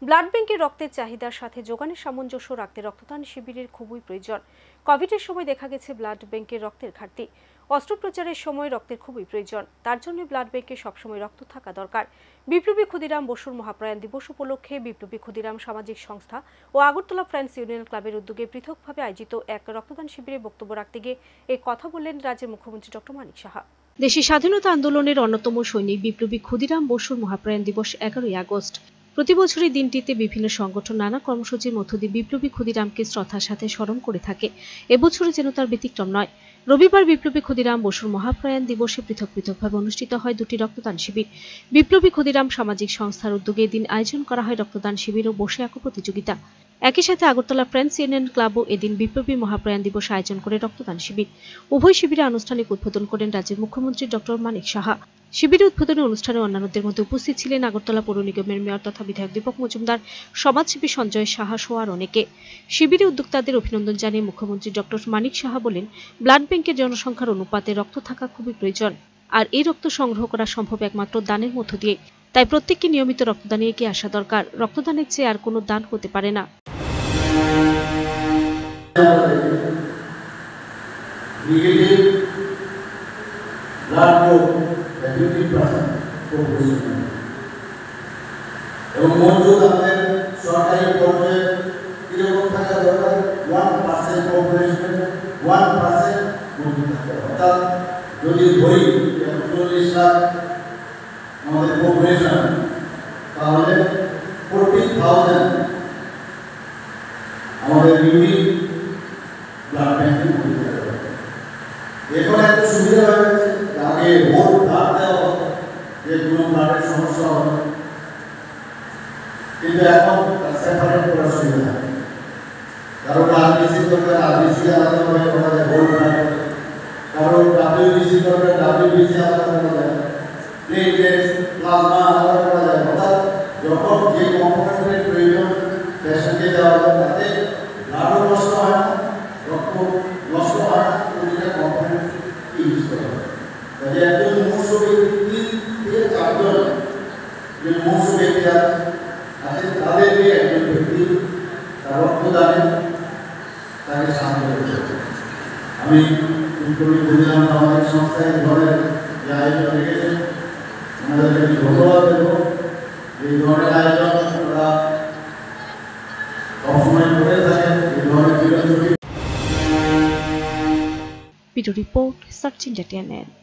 Blood ব্যাংকে রক্তের চাহিদার সাথে যোগানের সামঞ্জস্য রাখতে রক্তদান শিবিরের খুবই প্রয়োজন। কোভিডের সময় দেখা গেছে ব্লাড ব্যাংকের রক্তের ঘাটতি। অস্ত্রোপচারের সময় রক্তের খুবই প্রয়োজন। তার জন্য ব্লাড ব্যাংকে সবসময় রক্ত থাকা দরকার। বিপ্লবী ক্ষুদিরাম বসুর মহাপ্রয়াণ দিবস উপলক্ষে বিপ্লবী ক্ষুদিরাম সামাজিক সংস্থা ও আগরতলা ফ্রেন্ডস ইউনিয়ন ক্লাবের উদ্যোগে পৃথকভাবে আয়োজিত এক রক্তদান শিবিরে বক্তব্য রাখতে গিয়ে এই কথা বললেন রাজ্যের মুখ্যমন্ত্রী ডক্টর মানিক সাহা। দেশের স্বাধীনতা আন্দোলনের অন্যতম সৈনিক বিপ্লবী ক্ষুদিরাম বসুর মহাপ্রয়াণ দিবস 11ই আগস্ট। প্রতি বছর এই দিনটিতে বিভিন্ন সংগঠন নানা কর্মসূচির মধ্য দিয়ে বিপ্লবী ক্ষুদিরামকে শ্রদ্ধার সাথে স্মরণ করে থাকে। এবছরে যেন তার ব্যতিক্রম নয়। রবিবার বিপ্লবী ক্ষুদিরাম বসুর মহাপ্রয়াণ দিবসে পৃথকভাবে অনুষ্ঠিত হয় দুটি রক্তদান শিবির। বিপ্লবী ক্ষুদিরাম সামাজিক সংস্থার উদ্যোগে এদিন আয়োজন করা হয় রক্তদান শিবির ও বসে আঁকো প্রতিযোগিতা। একই সাথে আগরতলা ফ্রেন্ডস ইউনিয়ন ক্লাবও এদিন বিপ্লবী মহাপ্রয়াণ দিবস আয়োজন করে রক্তদান শিবির। উভয় শিবিরে আনুষ্ঠানিক উদ্বোধন করেন রাজ্যের মুখ্যমন্ত্রী ডক্টর মানিক সাহা। শিবিরের উদ্বোধনী অনুষ্ঠানে অন্যান্যদের মধ্যে উপস্থিত ছিলেন আগরতলা পৌর নিগমের মেয়র তথা বিধায়ক দীপক মজুমদার, সমাজসেবী সঞ্জয় সাহা সহ আর অনেকে। শিবিরে উদ্যোক্তাদের অভিনন্দন জানিয়ে মুখ্যমন্ত্রী ডক্টর মানিক সাহা বলেন, ব্লাড ব্যাংকের জনসংখ্যার অনুপাতে রক্ত থাকা খুবই প্রয়োজন। আর এই রক্ত সংগ্রহ করা সম্ভব একমাত্র দানের মধ্য দিয়ে। তাই প্রত্যেককে নিয়মিত রক্তদানে এগিয়ে আসা দরকার। রক্তদানের চেয়ে আর কোনো দান হতে পারে না। এবং মজুদ আমাদের সরকারি পর্যায়ে কিরকম থাকা দরকার 1% পপুলেশন 1% মজুদ থাকতে হবে। অর্থাৎ যদি ধরি 40 লাখ আমাদের পপুলেশন, তাহলে 40,000 আমাদের ইউনিট ব্লাড ব্যাংকে মজুদ থাকতে হবে। এখন একটা সুবিধা হয়ে গেছে, আগে ভোট ব্লাড দেওয়া হতো, যে কোনো ব্লাডের সমস্যা হবে, কিন্তু এখন সেপারেট করার সুবিধা। কারণ আরবিসি দরকার আরবিসি আলাদাভাবে করা যায়, ভোট ব্লাড। কারণ ডাব্লিউবিসি দরকার ডাব্লিউবিসি আলাদা করা যায়, প্লেটলেটস প্লাজমা আলাদা করা যায়। অর্থাৎ যখন যে কম্পোনেন্টের প্রয়োজন পেশেন্টকে দেওয়া হয়, তাতে ব্লাডও নষ্ট হয় না, রক্ত নষ্ট হয় না, প্রতিটা কম্পোনেন্ট ইউজ করা হয়। তাহলে একজন মুমূর্ষ ব্যক্তি 3 থেকে 4 জন যে মুমূর্ষ ব্যক্তি আছে তাদেরকে একজন ব্যক্তি তার রক্তদানে তাকে সাহায্য করতে। আমি বিপ্লবী ক্ষুদিরাম সামাজিক সংস্থায় এই ধরনের যে আয়োজন রেখেছেন, আমাদেরকে আমি ধন্যবাদ দেব। এই ধরনের আয়োজন আমরা সবসময় করে থাকেন, এই ধরনের ভিডিও রিপোর্ট সার্চ ইন্ডিয়া।